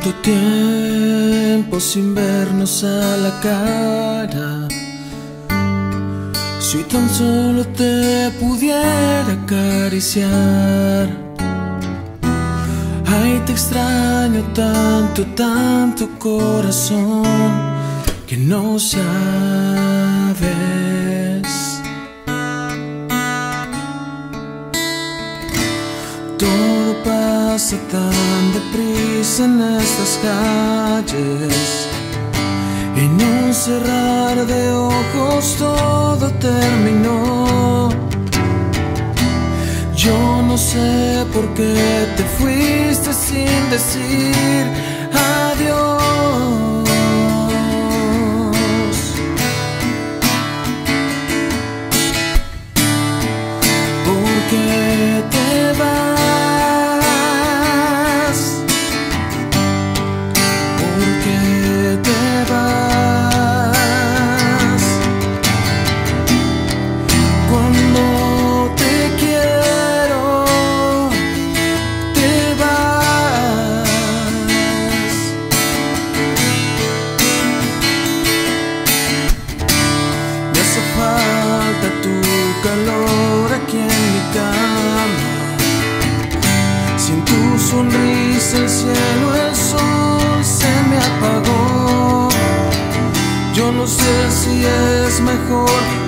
Tanto tiempo sin vernos a la cara. Si tan solo te pudiera acariciar. Ay, te extraño tanto, tanto, corazón, que no sabes. Todo pasa tan deprisa en estas calles. En un cerrar de ojos todo terminó. Yo no sé por qué te fuiste sin decir adiós. ¿Por qué te vas? ¿Por qué te vas? Cuando te quiero, te vas. Me hace falta tu calor aquí en mi cama. Sin tu sonrisa el cielo, el sol se me apagó. Yo no sé si es mejor